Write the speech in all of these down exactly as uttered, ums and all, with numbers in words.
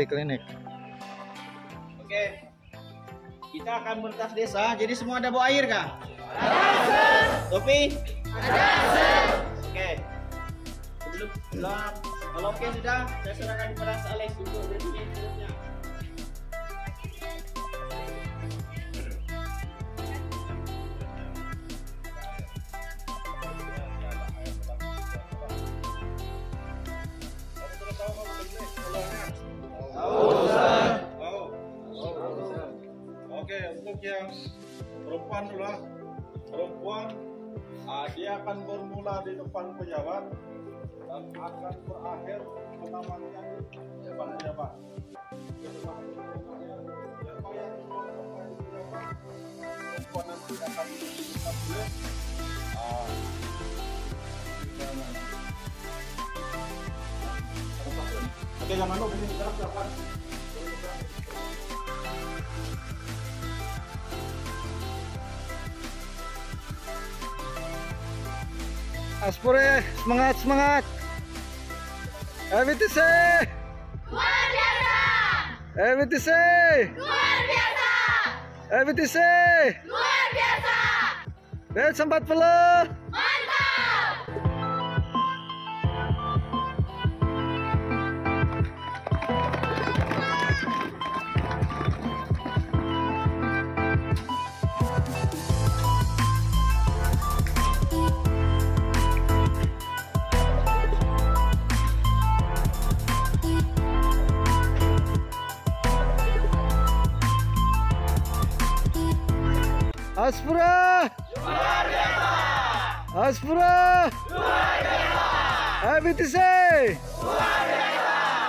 Happy Clinic. Oke, kita akan melintas desa. Jadi semua ada bawa air kah? Ada. Topi? Ada. Oke. Sebelum pulang, kalau oke sudah, saya serahkan kepada Alex untuk berhenti seterusnya. Oke, untuk yang perempuan dulu lah. Perempuan, ah, dia akan bermula di depan pejabat dan akan berakhir pengamannya di depan pejabat. Perempuan nanti akan ditunjukkan dulu. Ah, Oke, jangan lupa ini sekarang silakan. Aspore, semangat semangat. E V T C. Luar biasa. E V T C. Luar biasa. E V T C. Luar biasa. Batch empat puluh. Mantap. Aspura. Luar biasa. Aspura. Luar biasa. E V T C. Luar biasa.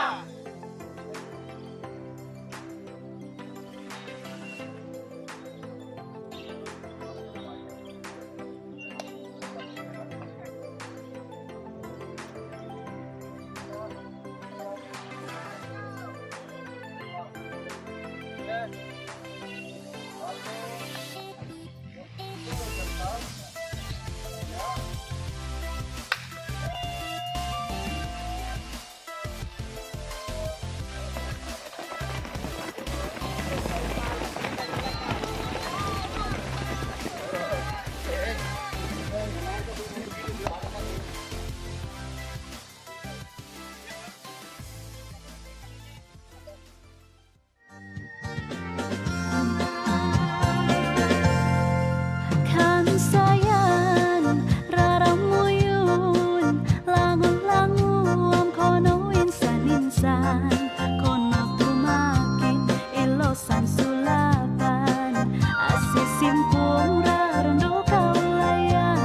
Kan sayan raramuyun langun-languam kono insan-insan kono tumakin ilosan sulapan asis simpung rarondo kaulayan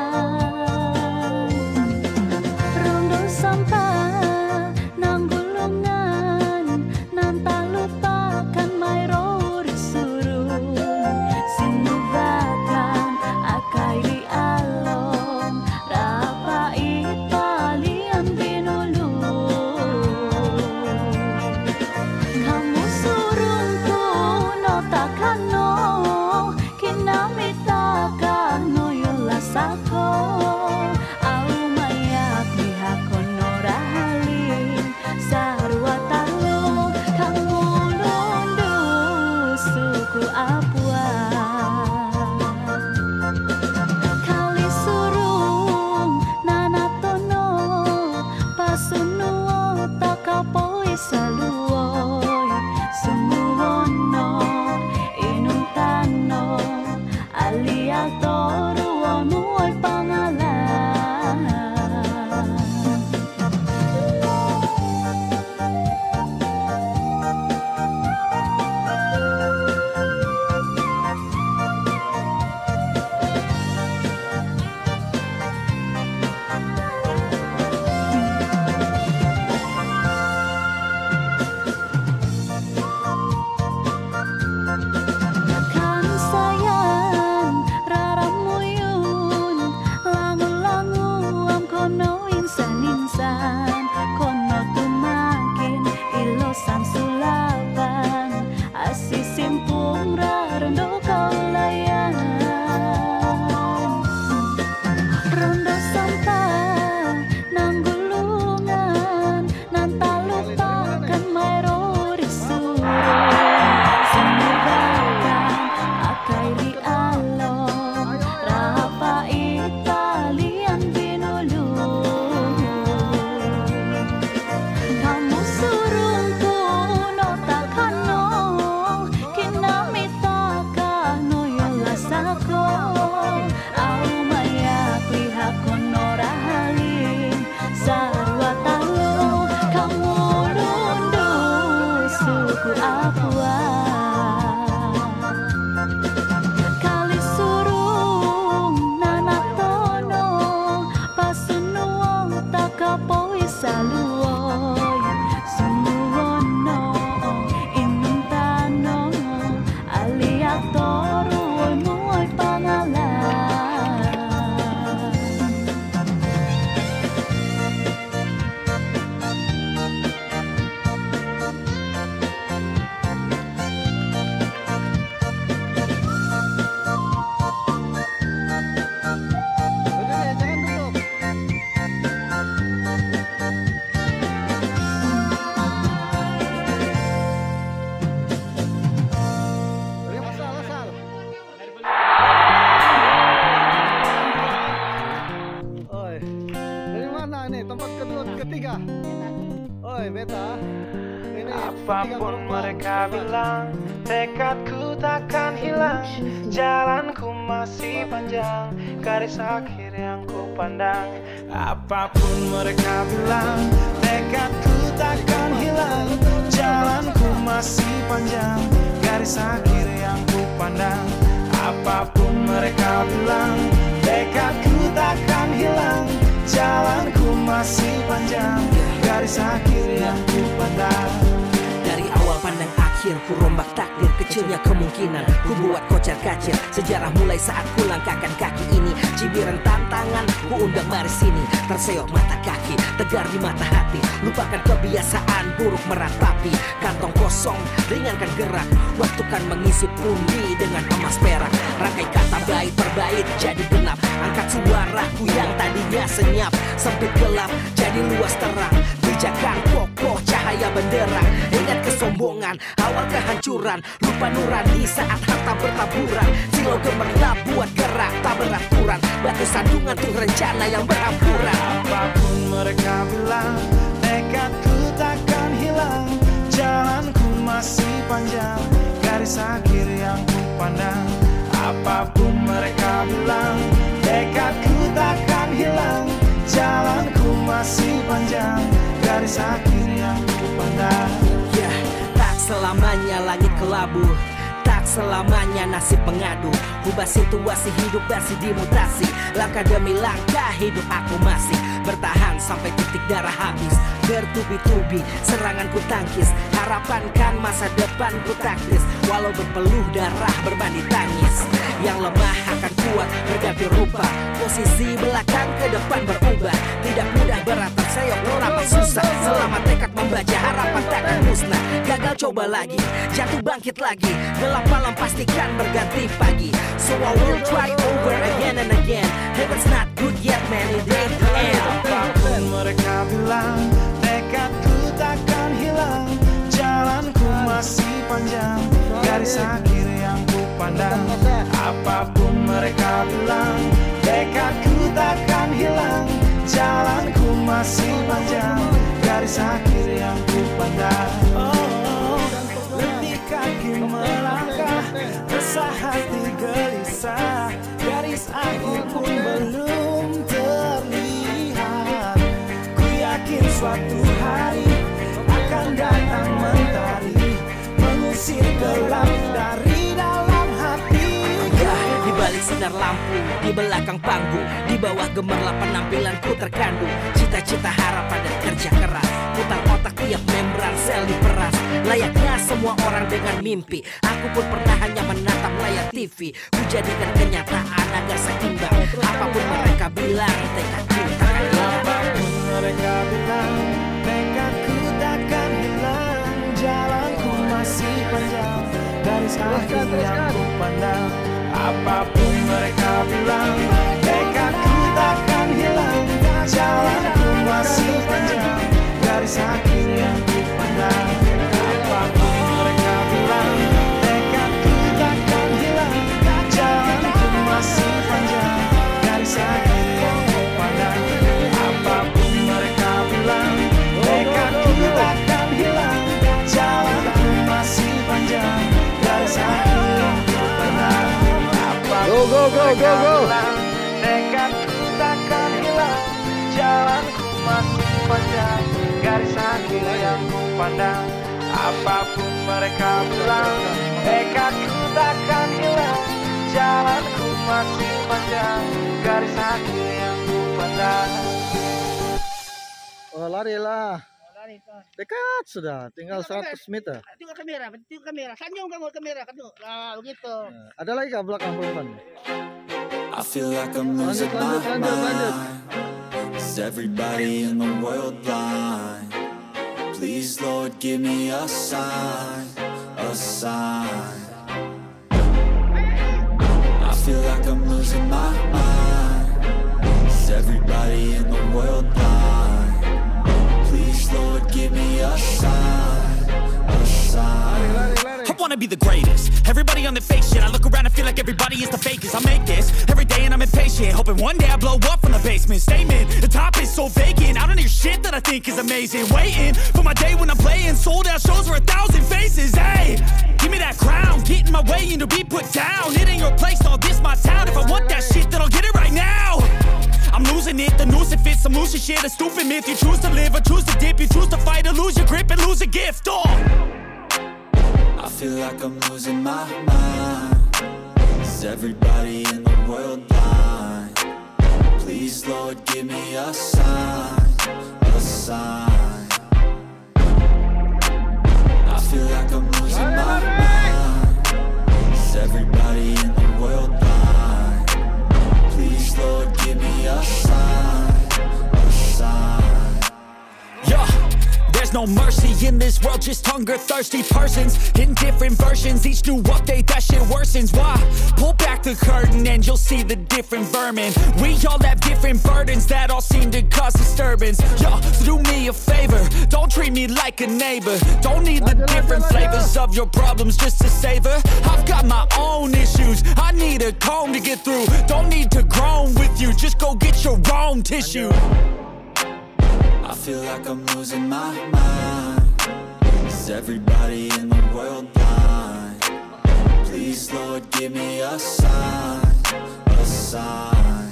rondo sampah nang gulungan nan talupakan mairo risurun sinubatan akaili alom rapai palian binulun kamu surung kuno takano kinamita kano yulasako au mayak mihakono rahalin sarwa talo kamu londo suku apuan kali surung nanatono pasunuo takapoi saluoy sumuwono inuntano alial toruono ay pangalan. Kan sayan raramuyun langu-languam kono insan-insan kono tumakin ilosan sulapan asis simpung rarondo kaulayan rondo sampah nang gulungan nan talupakan mairo Apapun mereka bilang, tekadku takkan hilang. Jalanku masih panjang, garis akhir yang ku pandang. Apapun mereka bilang, tekadku takkan hilang. Jalanku masih panjang, garis akhir yang ku pandang. Apapun mereka bilang, tekadku takkan hilang. Jalanku masih panjang, garis akhir yang ku pandang. Dari awal pandang akhir, ku rombak takdir. Kecilnya kemungkinan, ku buat kocar kacir. Sejarah mulai saat ku langkahkan kaki ini. Cibiran tantangan, ku undang mari sini. Terseok mata kaki, tegar di mata hati. Lupakan kebiasaan buruk meratapi. Kantong kosong, ringankan gerak. Waktu kan mengisi pundi dengan emas perak. Rangkai kata bait per bait jadi genap. Angkat suaraku yang tadinya senyap. Sempit gelap, jadi luas terang. Pijakan kokoh, cahaya benderang. Ingat kesombongan, awal kehancuran. Lupa nurani saat harta bertaburan. Silau gemerlap buat gerak tak beraturan. Batu sandungan tuh rencana yang berampuran. Apapun mereka bilang, tekadku takkan hilang. Jalanku masih panjang, garis akhir yang ku pandang. Apapun mereka bilang, tekadku takkan hilang. Jalanku masih panjang, garis akhir yang ku pandang. Ya, tak selamanya langit kelabu, tak selamanya nasib mengadu. Ubah situasi hidup masih dimutasi. Langkah demi langkah hidup aku masih bertahan sampai titik darah habis. Bertubi-tubi serangan ku tangkis. Harapan kan masa depan ku taktis. Walau berpeluh darah berbanding tangis. Yang lemah akan kuat berganti rupa. Posisi belakang ke depan berubah. Tidak mudah berat terseok berapa susah. Selama tekad membaca harapan takkan musnah. Gagal coba lagi, jatuh bangkit lagi. Gelap malam pastikan berganti pagi. So I will try over again and again. Heaven's not good yet man, it ain't the end. Apapun mereka bilang, tekadku takkan hilang. Jalanku masih panjang, garis akhir yang ku pandang. Apapun mereka bilang, tekadku takkan hilang. Jalanku masih panjang, garis akhir yang ku pandang. Oh, letih kaki melangkah, resah hati gelisah. Garis akhir pun belum terlihat. Ku yakin suatu hari akan datang mentari, mengusir gelap dari dalam hati. Ya, di balik sinar lampu, di belakang panggung, di bawah gemerlap penampilanku terkandung. Cita-cita, harapan dan kerja keras. Putar otak tiap membran sel diperas. Layaknya semua orang dengan mimpi, aku pun pernah hanya menatap layar T V. Ku jadikan kenyataan agar seimbang. Apapun mereka bilang, tekadku takkan hilang. Apapun mereka bilang, tekadku takkan hilang. Jalanku masih panjang, garis akhir yang ku pandang. Apapun mereka bilang, tekadku takkan hilang. Jalanku masih panjang, garis akhir yang ku pandang. Apapun mereka bilang, tekadku takkan hilang. Jalanku masih panjang, garis akhir yang ku pandang. Apapun mereka bilang, tekadku takkan hilang. Jalanku masih panjang, garis akhir yang ku pandang. Go, go, go, go, go. Tekadku takkan hilang. Jalanku masih panjang, garis akhir yang ku pandang. Apapun mereka bilang, tekadku takkan hilang. Jalanku masih panjang, garis akhir yang ku pandang. Oh, larilah. Lari Pak. Dekat sudah, tinggal seratus meter. Tengok kamera, tengok kamera. Senyum kamu kamera, tengok. Nah, begitu. Nah, ada lagi kah belakang perempuan? I feel like I'm Lanjut, losing my lanjut, lanjut, lanjut. mind. Is everybody in the world blind? Please, Lord, give me a sign, a sign. I feel like I'm losing my mind. Is everybody in the world blind? Please, Lord, give me a sign, a sign. Lari, lari. I wanna be the greatest. Everybody on the fake shit. I look around and feel like everybody is the fakest. I make this every day and I'm impatient, hoping one day I blow up from the basement. Statement, the top is so vacant. I don't hear shit that I think is amazing. Waiting for my day when I'm playing sold out shows for a thousand faces. Hey, give me that crown, get in my way and to be put down. It ain't your place, all this my town. If I want that shit, then I'll get it right now. I'm losing it, the noose it fits, some losing shit, a stupid myth. You choose to live or choose to dip, you choose to fight or lose your grip and lose a gift. Oh, I feel like I'm losing my mind. Is everybody in the world blind? Please, Lord, give me a sign, a sign. I feel like I'm losing my mind. Is everybody in the world blind? Please, Lord, give me a sign, a sign. yeah. There's no mercy in this world, just hunger-thirsty persons in different versions. Each new update, that shit worsens. Why? Pull back the curtain and you'll see the different vermin. We all have different burdens that all seem to cause disturbance. Yo, so do me a favor, don't treat me like a neighbor. Don't need the different flavors of your problems just to savor. I've got my own issues, I need a comb to get through. Don't need to groan with you, just go get your own tissue. I feel like I'm losing my mind. Is everybody in the world blind? Please, Lord, give me a sign, a sign.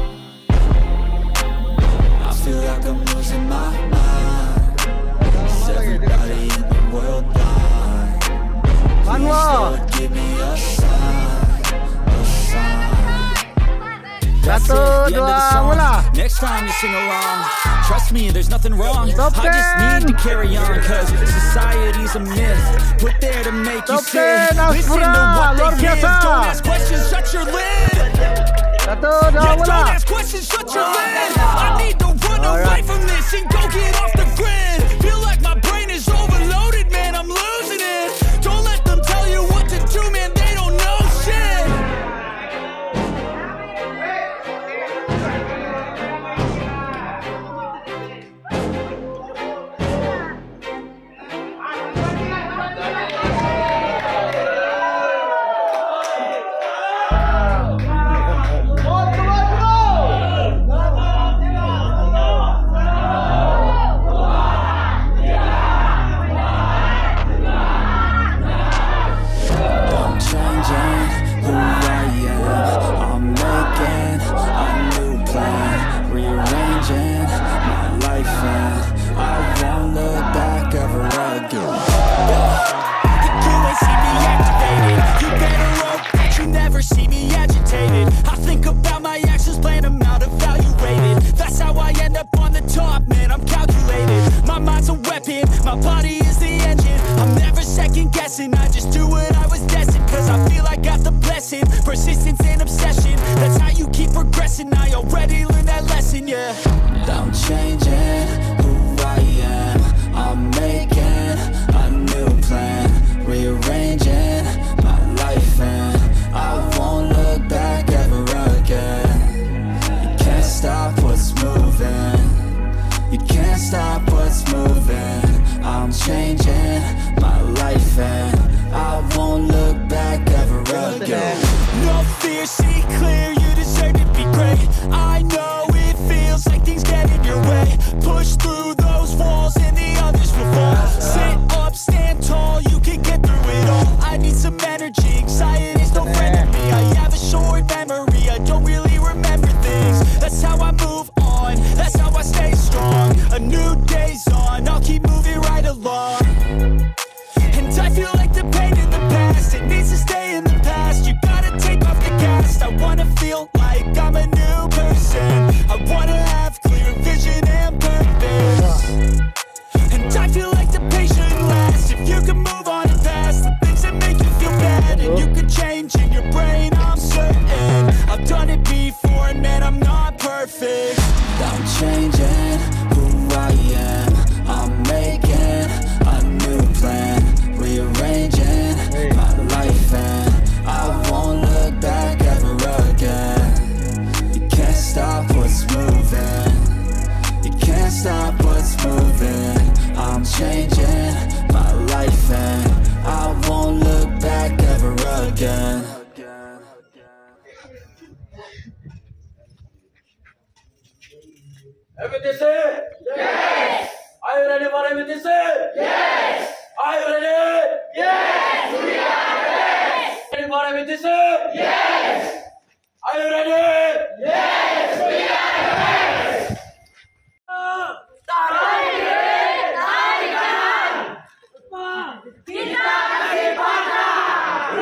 I feel like I'm losing my mind. Is everybody in the world blind? Please, Lord, give me a sign, a sign. That's it, Satu, the end of the dua, song. mula. Next time you sing along, trust me, there's nothing wrong. Stop I just it. need to carry on, cause society's a myth put there to make you Stop sin. it, Listen to Aspura, what luar they give. biasa. Don't ask questions, shut your lid. Satu, dua, Yeah, don't mula. ask questions, shut your lid. I need to run All away right. from this and go get off the grid. Feel like my brain is overloaded, man, I'm losing it. Don't let them tell you what to do, man, they don't know shit. I'm changing who I am. I'm making a new plan, rearranging my life, and I won't look back ever again. You ain't see me activated. You better hope that you never see me agitated. I think about my actions, plan them out, evaluated. That's how I end up on the top, man, I'm calculated. My mind's a weapon, my body is the engine. I'm never second guessing, I just do what I was destined. Cause I feel I got the blessing, persistence and obsession. That's how you keep progressing, I already learned that lesson, yeah. I'm changing who I am. I'm making a new plan, rearranging my life, and I won't look back ever again. You can't stop what's moving. You can't stop what's moving. I'm changing my life, and I won't look back ever again. No fear, see clear, you deserve to be great. I know it feels like things get in your way. Push through those walls and the others will fall. Sit up, stand tall, you can get through it all. I need some energy, anxiety's no friend of me. I have a short memory, I don't really remember things. That's how I move on, that's how I stay strong. A new day's on, I'll keep moving right along. And I feel like the pain in the past, it needs to stay in the past. You gotta take off the cast. I wanna feel like I'm a new person. I wanna have clear vision and purpose. And I feel like the pain shouldn't last. If you can move on and past the things that make you feel bad, and you can change in your brain, I'm certain. I've done it before, and man, I'm not perfect. I'm changing who I am. I'm making a new plan, rearranging my life, and I won't look back ever again. You can't stop what's moving. You can't stop what's moving. I'm changing my life, and I won't look back ever again. M T C? Yes! Are you ready for M T C? Yes! Are you ready? Yes! We are ready! Ready for M T C? Yes! Are you ready? Yes! We are ready! Tarik! Tarik kanan! Kita kasih patah!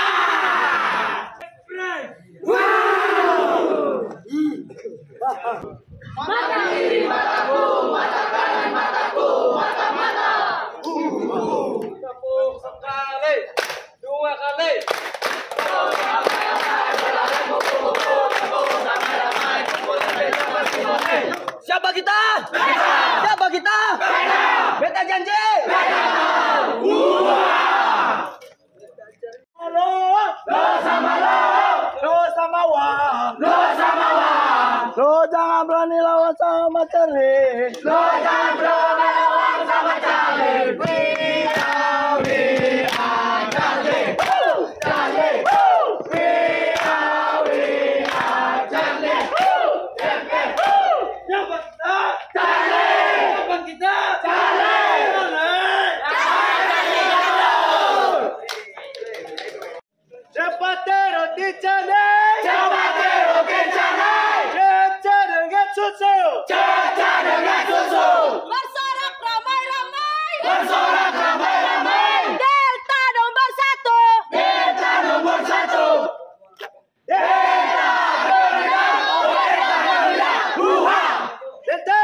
Mata kiri mataku, mata kanan mataku, mata mata. Tepuk sekali, dua kali. Siapa kita? Beta. Siapa kita? Beta. Beta janji. Beta. Wah. Lo, lo sama lo, lo sama wah, lo sama wah. Lo jangan berani lawan sama Charlie. Lo jangan berani lawan sama Charlie. We are, we are Charlie. Charlie. We are, we are Charlie. Siapa kita? Charlie. Siapa kita? Charlie. Cepatero di Charlie. Cepatero di Charlie. Ceca dengan susu. Ceca dengan susu. Bersorak ramai-ramai. Bersorak ramai-ramai. Delta nomor satu. Delta nomor satu. Delta Berita, Berita Berita, Buha. Delta.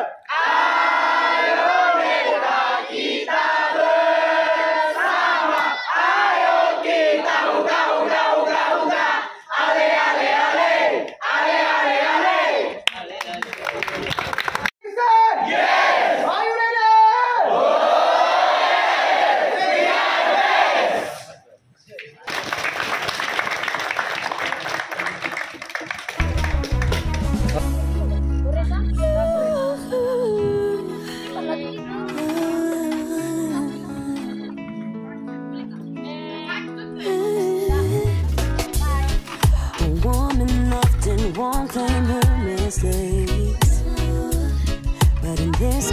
Ayo Delta kita bersama. Ayo kita uga uga uga uga. Ale ale ale. Ale ale ale. Yes. Are you ready? A woman often won't claim her mistakes, but in this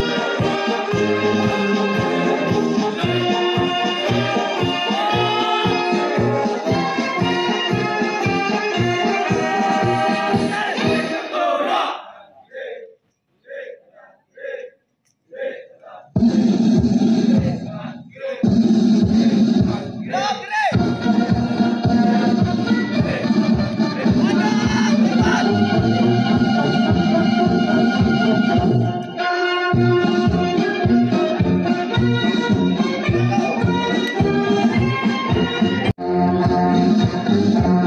Thank you.